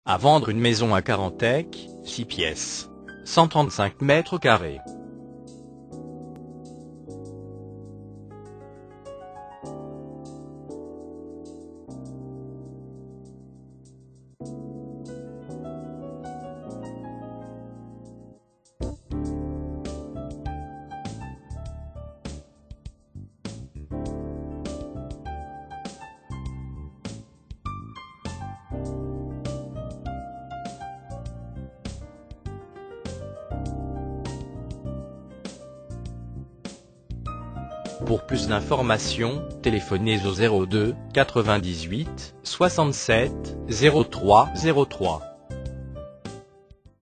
À vendre une maison à Carantec, 6 pièces, 135 mètres carrés. Pour plus d'informations, téléphonez au 02 98 67 03 03.